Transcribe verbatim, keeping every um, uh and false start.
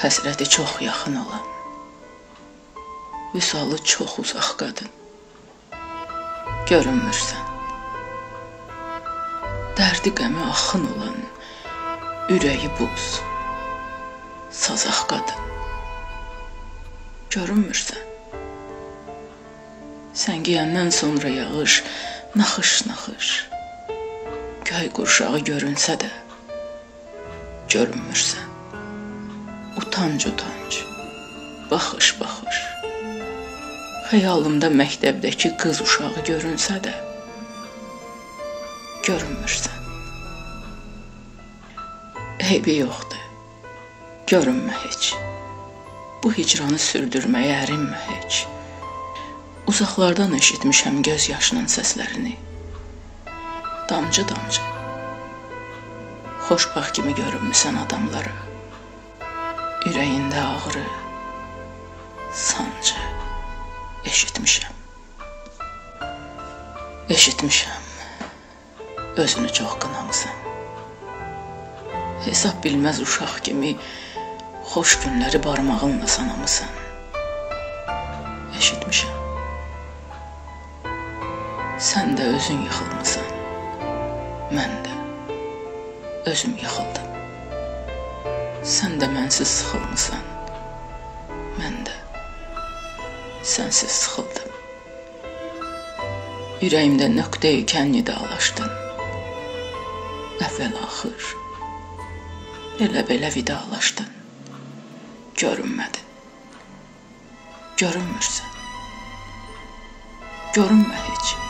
Həsrəti çox yaxın olan, vüsalı çox uzaq qadın, görünmürsən. Dərdi qəmi axın olan, ürəyi buz, sazaq qadın, görünmürsən. Sən giyəndən sonra yağış, naxış-naxış, göy qurşağı görünsə də, görünmürsən. Utanc-utanc, baxış-baxış, xəyalımda məktəbdəki qız uşağı görünsə də, görünmürsən. Eybi yoxdur, görünmə heç. Bu hicranı sürdürməyə ərinmə heç. Uzaqlardan eşitmişəm göz yaşının səslərini. Damcı-damcı, xoşbaxt kimi görünmüsən adamlara. Ürəyində ağrı, sancı eşitmişəm. Eşitmişəm, özünü çox qınamısan. Hesab bilməz uşaq kimi xoş günləri barmağınla sanamısan. Eşitmişəm. Sən də özün yıxılmısan, mən də özüm yıxıldım. Sən də mənsiz sıxılmısan, mən də sənsiz sıxıldım. Ürəyimdə nöqtə ikən nidalaşdın. Əvvəl-axır, elə-belə vidalaşdın. Görünmədin, görünmürsən, görünmə heç.